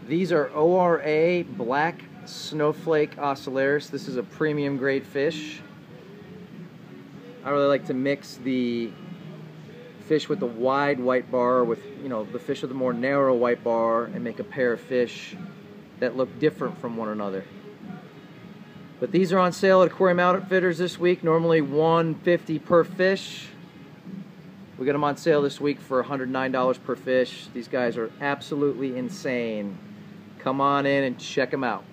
These are ORA Black Snowflake Ocellaris. This is a premium grade fish. I really like to mix the fish with the wide white bar with, the fish with the more narrow white bar and make a pair of fish that look different from one another. But these are on sale at Aquarium Outfitters this week. Normally $150 per fish. We got them on sale this week for $109 per fish. These guys are absolutely insane. Come on in and check them out.